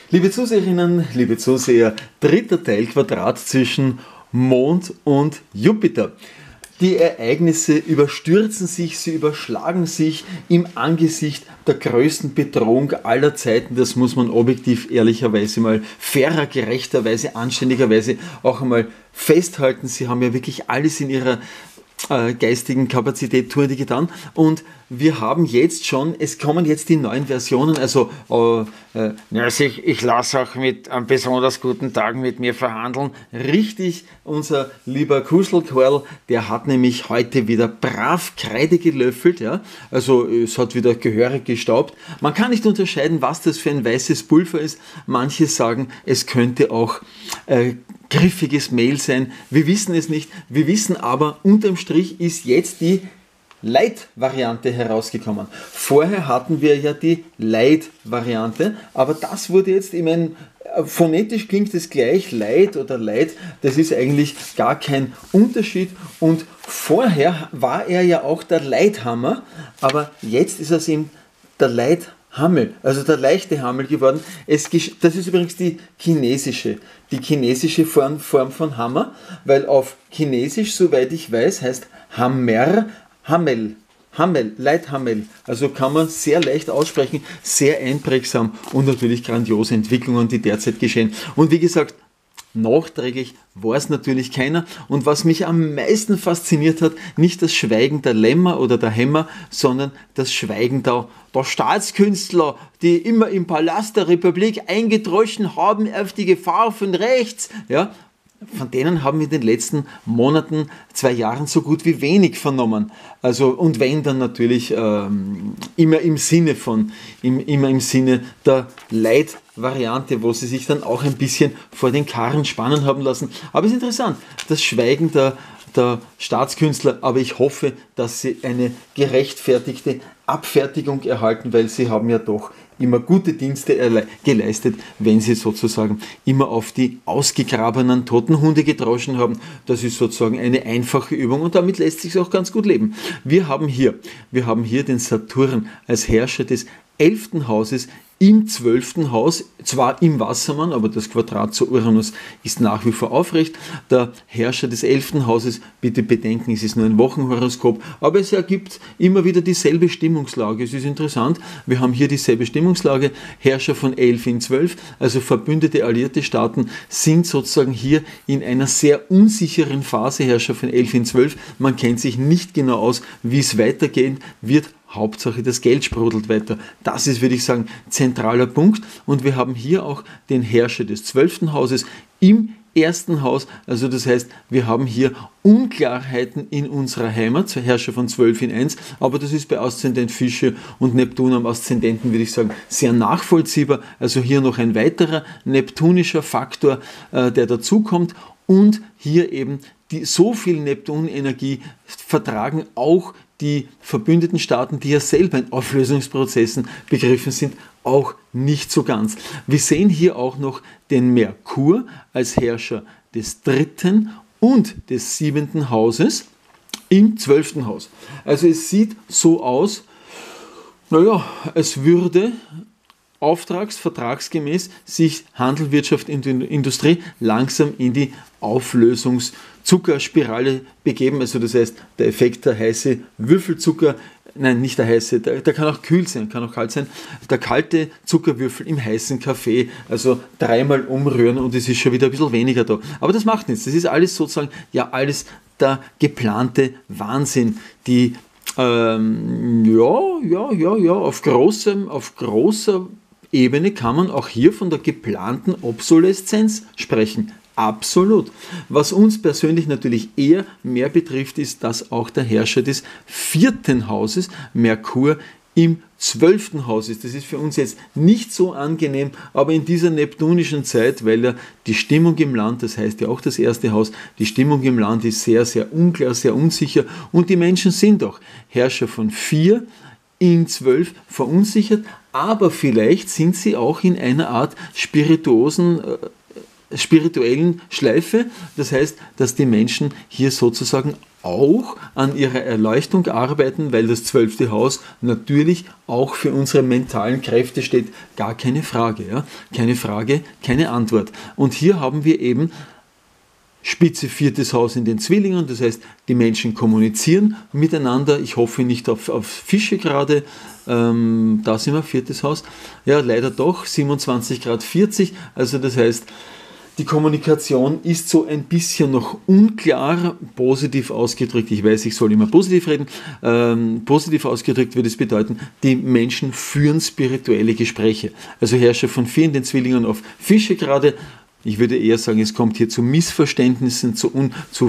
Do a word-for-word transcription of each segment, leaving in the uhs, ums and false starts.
Liebe Zuseherinnen, liebe Zuseher, dritter Teil Quadrat zwischen Mond und Jupiter. Die Ereignisse überstürzen sich, sie überschlagen sich im Angesicht der größten Bedrohung aller Zeiten. Das muss man objektiv, ehrlicherweise mal fairer, gerechterweise, anständigerweise auch einmal festhalten. Sie haben ja wirklich alles in ihrer äh, geistigen Kapazität tun die getan. Und wir haben jetzt schon, es kommen jetzt die neuen Versionen, also äh, äh, also ich, ich lasse auch mit einem besonders guten Tagen mit mir verhandeln. Richtig, unser lieber Kuschelkerl, der hat nämlich heute wieder brav Kreide gelöffelt, ja? Also es hat wieder gehörig gestaubt. Man kann nicht unterscheiden, was das für ein weißes Pulver ist. Manche sagen, es könnte auch äh, griffiges Mehl sein. Wir wissen es nicht. Wir wissen aber, unterm Strich ist jetzt die Light-Variante herausgekommen. Vorher hatten wir ja die Light-Variante, aber das wurde jetzt, ich meine, phonetisch klingt es gleich, Light oder Light, das ist eigentlich gar kein Unterschied. Und vorher war er ja auch der Light-Hammer, aber jetzt ist es eben der Light-Hammel, also der leichte Hammel geworden. Es, das ist übrigens die chinesische, die chinesische Form, Form von Hammer, weil auf Chinesisch, soweit ich weiß, heißt Hammer Hammel, Hammel, Light-Hammel, also kann man sehr leicht aussprechen, sehr einprägsam und natürlich grandiose Entwicklungen, die derzeit geschehen. Und wie gesagt, nachträglich war es natürlich keiner. Und was mich am meisten fasziniert hat, nicht das Schweigen der Lämmer oder der Hämmer, sondern das Schweigen der, der Staatskünstler, die immer im Palast der Republik eingedroschen haben auf die Gefahr von rechts. Ja, von denen haben wir in den letzten Monaten, zwei Jahren so gut wie wenig vernommen. Also, und wenn dann natürlich ähm, immer im Sinne von, im, immer im Sinne der Light-Variante, wo sie sich dann auch ein bisschen vor den Karren spannen haben lassen. Aber es ist interessant, das Schweigen der, der Staatskünstler, aber ich hoffe, dass sie eine gerechtfertigte Abfertigung erhalten, weil sie haben ja doch immer gute Dienste geleistet, wenn sie sozusagen immer auf die ausgegrabenen toten Hunde gedroschen haben. Das ist sozusagen eine einfache Übung und damit lässt sich auch ganz gut leben. Wir haben hier, wir haben hier den Saturn als Herrscher des elften Hauses im zwölften Haus, zwar im Wassermann, aber das Quadrat zu Uranus ist nach wie vor aufrecht. Der Herrscher des elften Hauses, bitte bedenken, es ist nur ein Wochenhoroskop, aber es ergibt immer wieder dieselbe Stimmungslage. Es ist interessant, wir haben hier dieselbe Stimmungslage, Herrscher von elf in zwölf, also verbündete alliierte Staaten sind sozusagen hier in einer sehr unsicheren Phase, Herrscher von elf in zwölf. Man kennt sich nicht genau aus, wie es weitergehen wird. Hauptsache, das Geld sprudelt weiter. Das ist, würde ich sagen, zentraler Punkt. Und wir haben hier auch den Herrscher des zwölften Hauses im ersten Haus. Also das heißt, wir haben hier Unklarheiten in unserer Heimat, Herrscher von zwölf in eins. Aber das ist bei Aszendent Fische und Neptun am Aszendenten, würde ich sagen, sehr nachvollziehbar. Also hier noch ein weiterer neptunischer Faktor, äh, der dazukommt. Und hier eben die, so viel Neptunenergie vertragen auch die verbündeten Staaten, die ja selber in Auflösungsprozessen begriffen sind, auch nicht so ganz. Wir sehen hier auch noch den Merkur als Herrscher des dritten und des siebenten Hauses im zwölften Haus. Also es sieht so aus, naja, es würde auftrags-, vertragsgemäß sich Handel, Wirtschaft und Industrie langsam in die Auflösungszuckerspirale begeben. Also das heißt, der Effekt der heiße Würfelzucker, nein, nicht der heiße, der, der kann auch kühl sein, kann auch kalt sein, der kalte Zuckerwürfel im heißen Kaffee, also dreimal umrühren und es ist schon wieder ein bisschen weniger da. Aber das macht nichts, das ist alles sozusagen, ja alles der geplante Wahnsinn, die ähm, ja, ja, ja, ja, auf großem, auf großer Ebene kann man auch hier von der geplanten Obsoleszenz sprechen. Absolut. Was uns persönlich natürlich eher mehr betrifft, ist, dass auch der Herrscher des vierten Hauses, Merkur, im zwölften Haus ist. Das ist für uns jetzt nicht so angenehm, aber in dieser neptunischen Zeit, weil ja die Stimmung im Land, das heißt ja auch das erste Haus, die Stimmung im Land ist sehr, sehr unklar, sehr unsicher und die Menschen sind auch Herrscher von vier in zwölf verunsichert, aber vielleicht sind sie auch in einer Art spirituosen spirituellen Schleife. Das heißt, dass die Menschen hier sozusagen auch an ihrer Erleuchtung arbeiten, weil das zwölfte Haus natürlich auch für unsere mentalen Kräfte steht. Gar keine Frage. Ja? Keine Frage, keine Antwort. Und hier haben wir eben Spitze viertes Haus in den Zwillingen, das heißt, die Menschen kommunizieren miteinander. Ich hoffe nicht auf, auf Fische gerade, ähm, da sind wir, viertes Haus. Ja, leider doch, siebenundzwanzig Grad vierzig, also das heißt, die Kommunikation ist so ein bisschen noch unklar, positiv ausgedrückt, ich weiß, ich soll immer positiv reden, ähm, positiv ausgedrückt würde es bedeuten, die Menschen führen spirituelle Gespräche. Also Herrscher von vier in den Zwillingen auf Fische gerade. Ich würde eher sagen, es kommt hier zu Missverständnissen, zu, Un- zu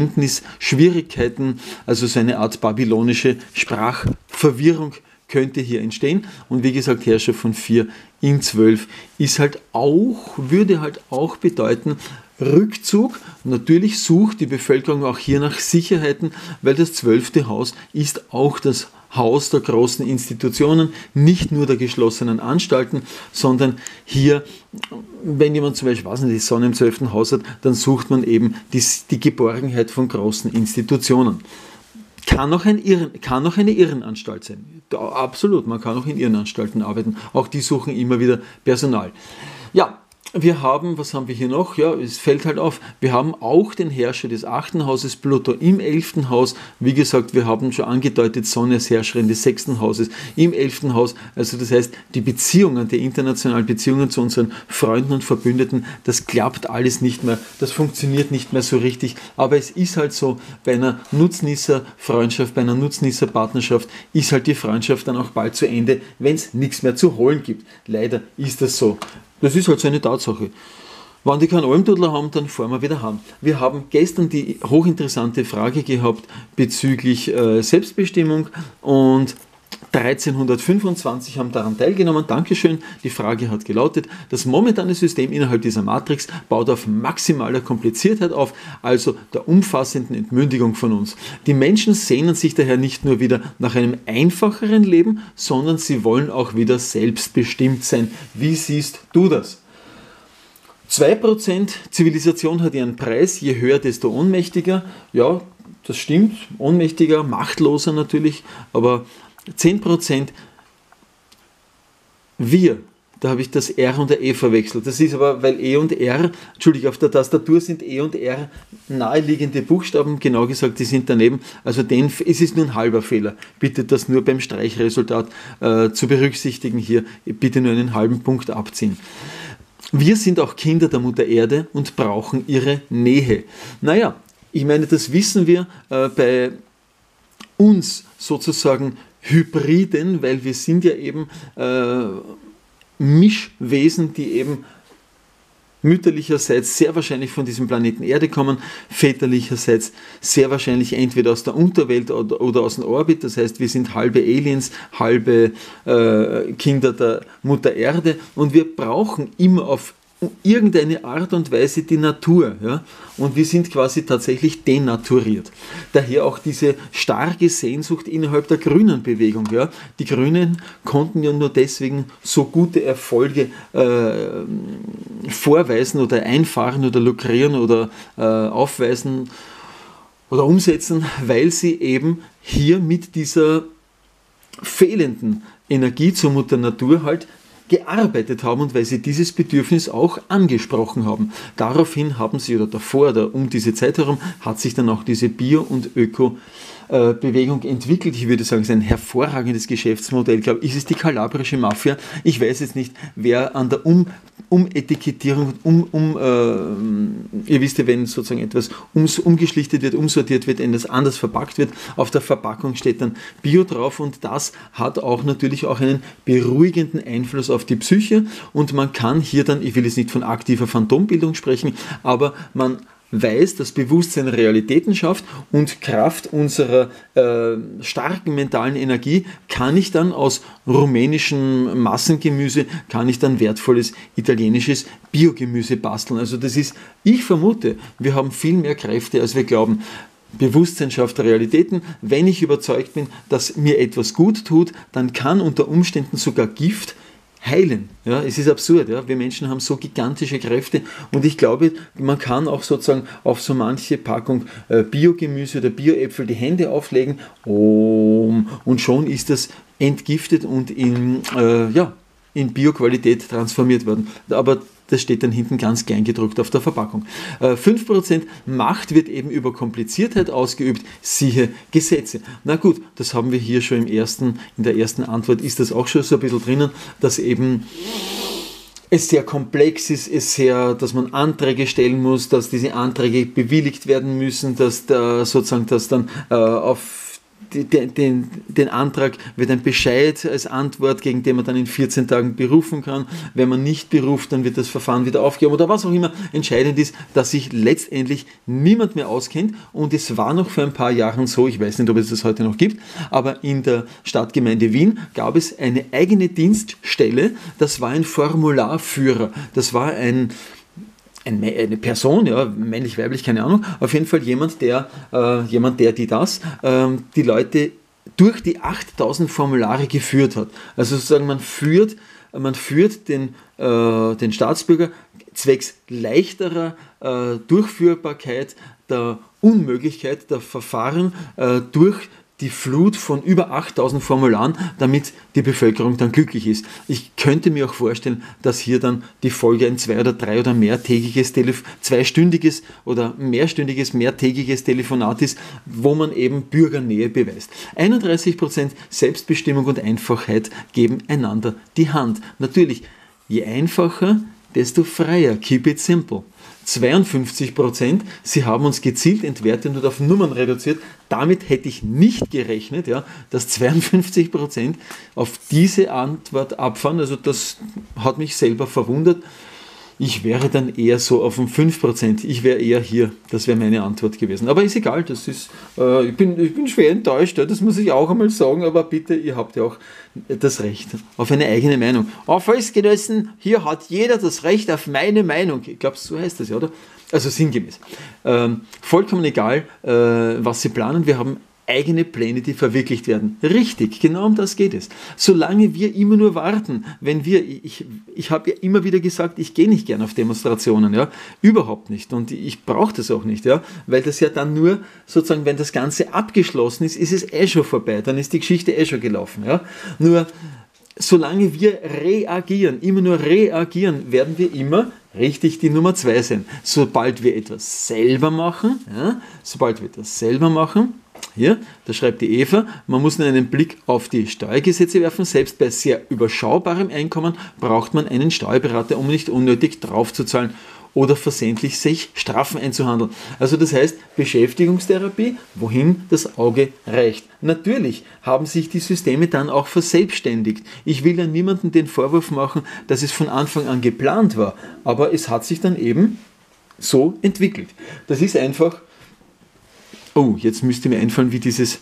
Verständnisschwierigkeiten, also so eine Art babylonische Sprachverwirrung könnte hier entstehen. Und wie gesagt, Herrscher von vier in zwölf ist halt auch, würde halt auch bedeuten, Rückzug. Natürlich sucht die Bevölkerung auch hier nach Sicherheiten, weil das zwölfte Haus ist auch das Haus der großen Institutionen, nicht nur der geschlossenen Anstalten, sondern hier, wenn jemand zum Beispiel, weiß nicht, die Sonne im zwölften Haus hat, dann sucht man eben die, die Geborgenheit von großen Institutionen. Kann auch, ein Irren, kann auch eine Irrenanstalt sein. Da, absolut, man kann auch in Irrenanstalten arbeiten. Auch die suchen immer wieder Personal. Ja, wir haben, was haben wir hier noch? Ja, es fällt halt auf, wir haben auch den Herrscher des achten Hauses, Pluto im elften Haus. Wie gesagt, wir haben schon angedeutet, Sonne als Herrscherin des sechsten Hauses im elften Haus. Also das heißt, die Beziehungen, die internationalen Beziehungen zu unseren Freunden und Verbündeten, das klappt alles nicht mehr, das funktioniert nicht mehr so richtig. Aber es ist halt so, bei einer Nutznießer-Freundschaft, bei einer Nutznießer-Partnerschaft ist halt die Freundschaft dann auch bald zu Ende, wenn es nichts mehr zu holen gibt. Leider ist das so. Das ist halt so eine Tatsache. Wenn die keinen Almdudler haben, dann fahren wir wieder heim. Wir haben gestern die hochinteressante Frage gehabt bezüglich äh, Selbstbestimmung und dreizehnhundertfünfundzwanzig haben daran teilgenommen. Dankeschön. Die Frage hat gelautet, das momentane System innerhalb dieser Matrix baut auf maximaler Kompliziertheit auf, also der umfassenden Entmündigung von uns. Die Menschen sehnen sich daher nicht nur wieder nach einem einfacheren Leben, sondern sie wollen auch wieder selbstbestimmt sein. Wie siehst du das? zwei Prozent Zivilisation hat ihren Preis, je höher, desto ohnmächtiger. Ja, das stimmt, ohnmächtiger, machtloser natürlich, aber zehn Prozent wir, da habe ich das R und der E verwechselt. Das ist aber, weil E und R, Entschuldigung, auf der Tastatur sind E und R naheliegende Buchstaben, genau gesagt, die sind daneben. Also den, es ist nur ein halber Fehler. Bitte das nur beim Streichresultat äh, zu berücksichtigen hier. Bitte nur einen halben Punkt abziehen. Wir sind auch Kinder der Mutter Erde und brauchen ihre Nähe. Naja, ich meine, das wissen wir äh, bei uns sozusagen Hybriden, weil wir sind ja eben äh, Mischwesen, die eben mütterlicherseits sehr wahrscheinlich von diesem Planeten Erde kommen, väterlicherseits sehr wahrscheinlich entweder aus der Unterwelt oder, oder aus dem Orbit, das heißt, wir sind halbe Aliens, halbe äh, Kinder der Mutter Erde und wir brauchen immer auf irgendeine Art und Weise die Natur. Ja? Und wir sind quasi tatsächlich denaturiert. Daher auch diese starke Sehnsucht innerhalb der grünen Bewegung. Ja? Die Grünen konnten ja nur deswegen so gute Erfolge äh, vorweisen oder einfahren oder lukrieren oder äh, aufweisen oder umsetzen, weil sie eben hier mit dieser fehlenden Energie zur Mutter Natur halt gearbeitet haben und weil sie dieses Bedürfnis auch angesprochen haben. Daraufhin haben sie, oder davor oder um diese Zeit herum, hat sich dann auch diese Bio- und Öko-Bewegung entwickelt. Ich würde sagen, es ist ein hervorragendes Geschäftsmodell. Ich glaube, ist es die kalabrische Mafia? Ich weiß jetzt nicht, wer an der um Umetikettierung, um, um äh, ihr wisst ja, wenn sozusagen etwas ums, umgeschlichtet wird, umsortiert wird, etwas anders verpackt wird, auf der Verpackung steht dann Bio drauf und das hat auch natürlich auch einen beruhigenden Einfluss auf die Psyche und man kann hier dann, ich will jetzt nicht von aktiver Phantombildung sprechen, aber man weiß, dass Bewusstsein Realitäten schafft und Kraft unserer äh, starken mentalen Energie kann ich dann aus rumänischem Massengemüse, kann ich dann wertvolles italienisches Biogemüse basteln. Also das ist, ich vermute, wir haben viel mehr Kräfte, als wir glauben. Bewusstsein schafft Realitäten. Wenn ich überzeugt bin, dass mir etwas gut tut, dann kann unter Umständen sogar Gift heilen. Ja, es ist absurd. Ja. Wir Menschen haben so gigantische Kräfte und ich glaube, man kann auch sozusagen auf so manche Packung äh, Biogemüse oder Bioäpfel die Hände auflegen um, und schon ist das entgiftet und in, äh, ja, in Bioqualität transformiert worden. Aber das steht dann hinten ganz klein gedruckt auf der Verpackung. Äh, fünf Prozent Macht wird eben über Kompliziertheit ausgeübt, siehe Gesetze. Na gut, das haben wir hier schon im ersten, in der ersten Antwort ist das auch schon so ein bisschen drinnen, dass eben es sehr komplex ist, es sehr, dass man Anträge stellen muss, dass diese Anträge bewilligt werden müssen, dass da sozusagen das dann äh, auf Den, den, den Antrag wird ein Bescheid als Antwort, gegen den man dann in vierzehn Tagen berufen kann. Wenn man nicht beruft, dann wird das Verfahren wieder aufgehoben oder was auch immer. Entscheidend ist, dass sich letztendlich niemand mehr auskennt und es war noch vor ein paar Jahren so, ich weiß nicht, ob es das heute noch gibt, aber in der Stadtgemeinde Wien gab es eine eigene Dienststelle, das war ein Formularführer, das war ein eine Person, ja, männlich, weiblich, keine Ahnung, auf jeden Fall jemand, der, äh, jemand, der die das, äh, die Leute durch die achttausend Formulare geführt hat. Also sozusagen man führt, man führt den, äh, den Staatsbürger zwecks leichterer äh, Durchführbarkeit der Unmöglichkeit der Verfahren äh, durch die Flut von über achttausend Formularen, damit die Bevölkerung dann glücklich ist. Ich könnte mir auch vorstellen, dass hier dann die Folge ein zwei- oder drei- oder mehrtägiges, Telef- zweistündiges oder mehrstündiges, mehrtägiges Telefonat ist, wo man eben Bürgernähe beweist. einunddreißig Prozent Selbstbestimmung und Einfachheit geben einander die Hand. Natürlich, je einfacher, desto freier. Keep it simple. zweiundfünfzig Prozent, sie haben uns gezielt entwertet und auf Nummern reduziert. Damit hätte ich nicht gerechnet, ja, dass zweiundfünfzig Prozent auf diese Antwort abfahren. Also das hat mich selber verwundert. Ich wäre dann eher so auf dem fünf Prozent. Ich wäre eher hier. Das wäre meine Antwort gewesen. Aber ist egal. Das ist, äh, ich, bin, ich bin schwer enttäuscht. Ja, das muss ich auch einmal sagen. Aber bitte, ihr habt ja auch das Recht auf eine eigene Meinung. Auf Volksgenossen, hier hat jeder das Recht auf meine Meinung. Ich glaube, so heißt das ja, oder? Also sinngemäß. Ähm, vollkommen egal, äh, was Sie planen. Wir haben eigene Pläne, die verwirklicht werden. Richtig, genau um das geht es. Solange wir immer nur warten, wenn wir, ich, ich habe ja immer wieder gesagt, ich gehe nicht gern auf Demonstrationen, ja, überhaupt nicht und ich brauche das auch nicht, ja, weil das ja dann nur sozusagen, wenn das Ganze abgeschlossen ist, ist es eh schon vorbei, dann ist die Geschichte eh schon gelaufen, ja. Nur solange wir reagieren, immer nur reagieren, werden wir immer richtig die Nummer zwei sein. Sobald wir etwas selber machen, ja, sobald wir etwas selber machen, hier, da schreibt die Eva, man muss nur einen Blick auf die Steuergesetze werfen. Selbst bei sehr überschaubarem Einkommen braucht man einen Steuerberater, um nicht unnötig draufzuzahlen oder versehentlich sich Strafen einzuhandeln. Also das heißt, Beschäftigungstherapie, wohin das Auge reicht. Natürlich haben sich die Systeme dann auch verselbstständigt. Ich will ja niemandem den Vorwurf machen, dass es von Anfang an geplant war, aber es hat sich dann eben so entwickelt. Das ist einfach. Oh, jetzt müsste mir einfallen, wie dieses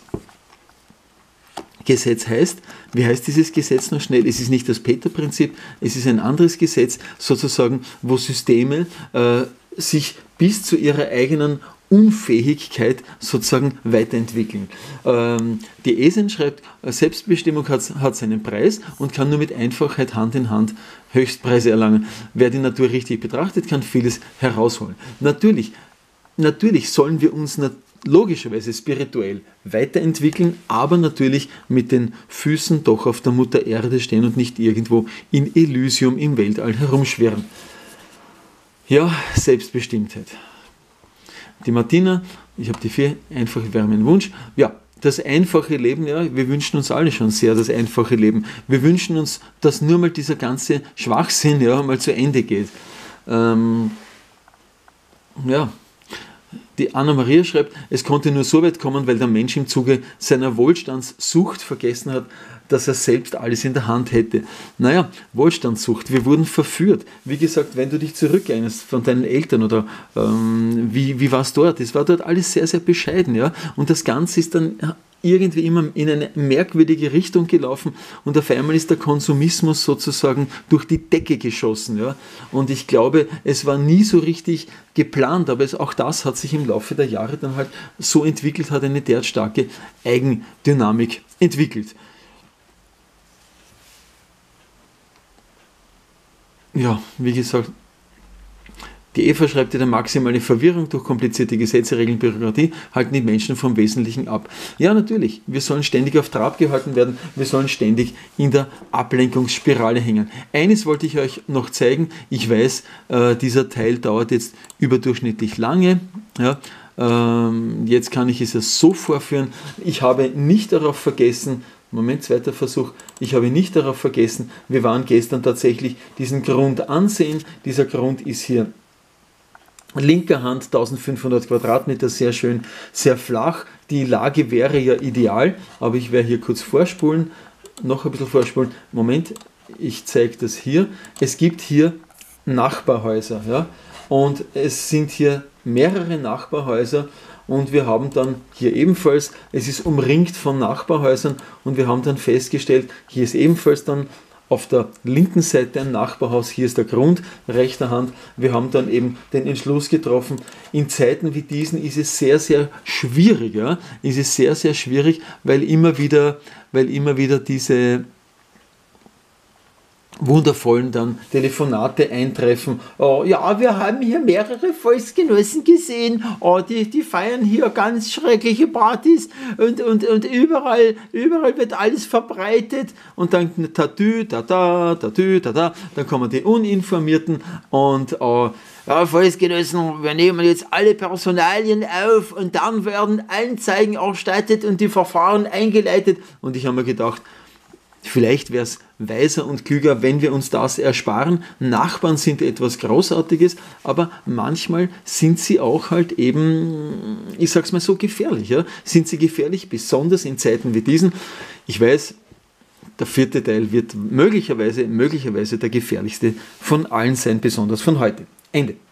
Gesetz heißt. Wie heißt dieses Gesetz noch schnell? Es ist nicht das Peter-Prinzip, es ist ein anderes Gesetz, sozusagen, wo Systeme äh, sich bis zu ihrer eigenen Unfähigkeit sozusagen weiterentwickeln. Ähm, die E S E N schreibt, Selbstbestimmung hat, hat seinen Preis und kann nur mit Einfachheit Hand in Hand Höchstpreise erlangen. Wer die Natur richtig betrachtet, kann vieles herausholen. Natürlich, natürlich sollen wir uns natürlich logischerweise spirituell weiterentwickeln, aber natürlich mit den Füßen doch auf der Mutter Erde stehen und nicht irgendwo in Elysium im Weltall herumschwirren. Ja, Selbstbestimmtheit. Die Martina, ich habe die vier, einfach wäre mein Wunsch. Ja, das einfache Leben, ja, wir wünschen uns alle schon sehr das einfache Leben. Wir wünschen uns, dass nur mal dieser ganze Schwachsinn ja, mal zu Ende geht. Ähm, ja, Die Anna-Maria schreibt, es konnte nur so weit kommen, weil der Mensch im Zuge seiner Wohlstandssucht vergessen hat, dass er selbst alles in der Hand hätte. Naja, Wohlstandssucht, wir wurden verführt. Wie gesagt, wenn du dich zurückerinnerst von deinen Eltern oder ähm, wie, wie war es dort? Es war dort alles sehr, sehr bescheiden. Ja? Und das Ganze ist dann irgendwie immer in eine merkwürdige Richtung gelaufen und auf einmal ist der Konsumismus sozusagen durch die Decke geschossen. Ja? Und ich glaube, es war nie so richtig geplant, aber es, auch das hat sich im Laufe der Jahre dann halt so entwickelt, hat eine derart starke Eigendynamik entwickelt. ja, wie gesagt, die Eva schreibt ja, maximale Verwirrung durch komplizierte Gesetze, Regeln, Bürokratie halten die Menschen vom Wesentlichen ab. Ja, natürlich, wir sollen ständig auf Trab gehalten werden, wir sollen ständig in der Ablenkungsspirale hängen. Eines wollte ich euch noch zeigen, ich weiß, äh, dieser Teil dauert jetzt überdurchschnittlich lange, ja, ähm, jetzt kann ich es ja so vorführen, ich habe nicht darauf vergessen, Moment, zweiter Versuch. Ich habe nicht darauf vergessen, wir waren gestern tatsächlich diesen Grund ansehen. Dieser Grund ist hier linker Hand, eintausendfünfhundert Quadratmeter, sehr schön, sehr flach. Die Lage wäre ja ideal, aber ich werde hier kurz vorspulen, noch ein bisschen vorspulen. Moment, ich zeige das hier. Es gibt hier Nachbarhäuser, ja, und es sind hier mehrere Nachbarhäuser. Und wir haben dann hier ebenfalls, es ist umringt von Nachbarhäusern und wir haben dann festgestellt, hier ist ebenfalls dann auf der linken Seite ein Nachbarhaus, hier ist der Grund, rechter Hand. Wir haben dann eben den Entschluss getroffen, in Zeiten wie diesen ist es sehr, sehr schwierig, ja? ist es sehr, sehr schwierig, weil immer wieder, weil immer wieder diese wundervollen dann Telefonate eintreffen. Oh, ja, wir haben hier mehrere Volksgenossen gesehen, oh, die, die feiern hier ganz schreckliche Partys und, und, und überall, überall wird alles verbreitet und dann tatü, tata, tatü, tata, dann kommen die Uninformierten und oh, ja, Volksgenossen, wir nehmen jetzt alle Personalien auf und dann werden Anzeigen erstattet und die Verfahren eingeleitet. Und ich habe mir gedacht, vielleicht wäre es weiser und klüger, wenn wir uns das ersparen. Nachbarn sind etwas Großartiges, aber manchmal sind sie auch halt eben, ich sag's mal so, gefährlich. Ja? Sind sie gefährlich, besonders in Zeiten wie diesen. Ich weiß, der vierte Teil wird möglicherweise, möglicherweise der gefährlichste von allen sein, besonders von heute. Ende.